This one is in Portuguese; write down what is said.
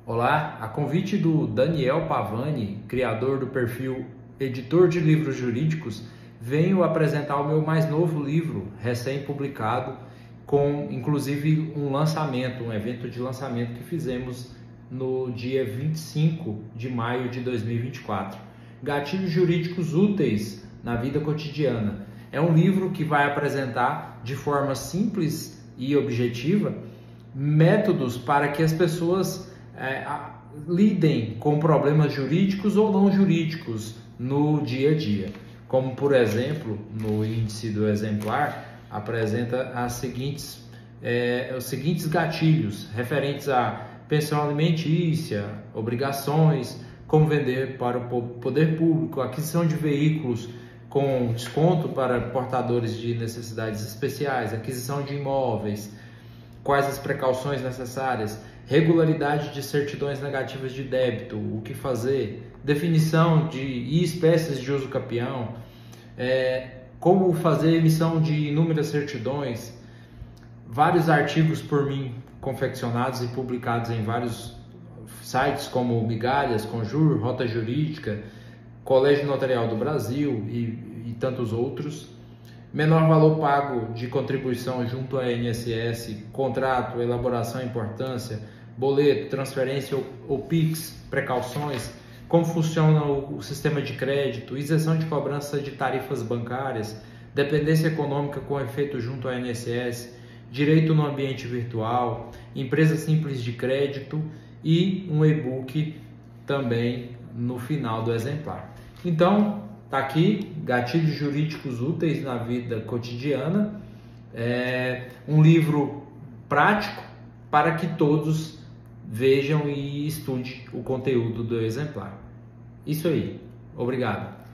Olá, a convite do Daniel Pavani, criador do perfil Editor de Livros Jurídicos, venho apresentar o meu mais novo livro, recém-publicado, com inclusive um evento de lançamento que fizemos no dia 25 de maio de 2024. Gatilhos Jurídicos Úteis na Vida Cotidiana. É um livro que vai apresentar de forma simples e objetiva métodos para que as pessoas lidem com problemas jurídicos ou não jurídicos no dia a dia. Como, por exemplo, no índice do exemplar, apresenta os seguintes gatilhos referentes à pensão alimentícia, obrigações, como vender para o poder público, aquisição de veículos com desconto para portadores de necessidades especiais, aquisição de imóveis, quais as precauções necessárias, regularidade de certidões negativas de débito, o que fazer, definição e espécies de uso capião, como fazer emissão de inúmeras certidões, vários artigos por mim confeccionados e publicados em vários sites como Migalhas, Conjur, Rota Jurídica, Colégio Notarial do Brasil e tantos outros. Menor valor pago de contribuição junto à INSS, contrato, elaboração e importância, boleto, transferência ou PIX, precauções, como funciona o sistema de crédito, isenção de cobrança de tarifas bancárias, dependência econômica com efeito junto à INSS, direito no ambiente virtual, empresa simples de crédito e um e-book também no final do exemplar. Então, está aqui, Gatilhos Jurídicos Úteis na Vida Cotidiana, um livro prático para que todos vejam e estudem o conteúdo do exemplar. Isso aí, obrigado.